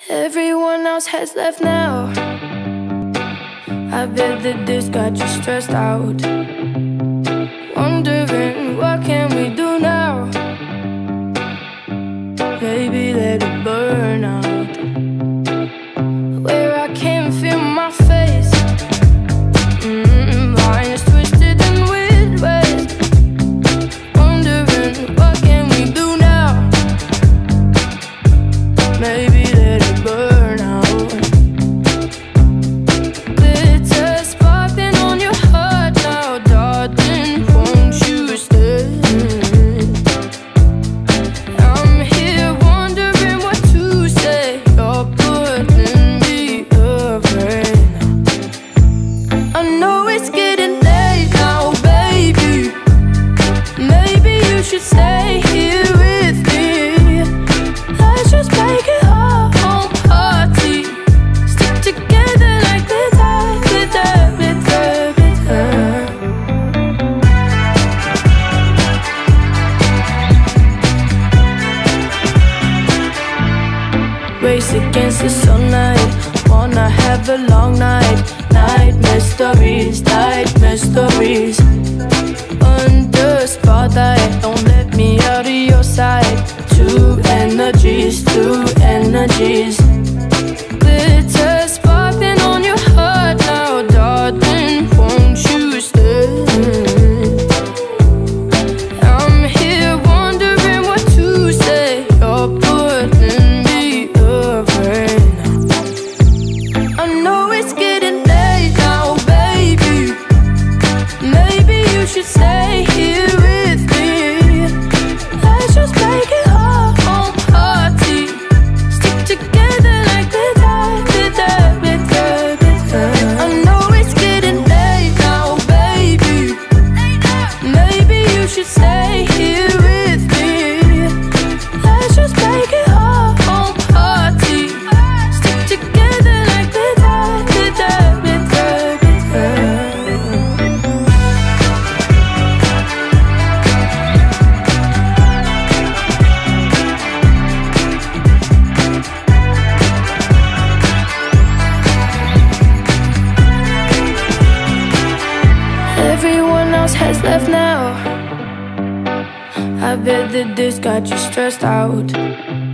Everyone else has left now. I bet that this got you stressed out, wondering what can we do now. Maybe let it burn out. Where I can't feel my face, lines twisted in weird ways. Wondering what can we do now. Maybe let it burn out. Glitter sparkling on your heart now, darling, won't you stay? I'm here wondering what to say. You're putting me away now. I know it's getting late now, baby. Maybe you should stay here with me. Let's just make it our own party. Stick together like glitter, glitter, glitter. Race against the sunlight, wanna have a long night. Night mysteries, night mysteries. Under spotlight, don't let me out of your sight. Two energies, two energies. Glitter sparkling on your heart now, darling, won't you stay? I'm here wondering what to say. You're putting me away now. I know it's getting late now, baby. Maybe you should stay here with me. Let's just make it our own party. Stick together like glitter, glitter, glitter, glitter. I know it's getting late now, baby. Maybe you should stay here with me. Let's just make it our own party. Stick together like glitter, glitter, glitter, glitter. Everyone else has left now. I bet that this got you stressed out.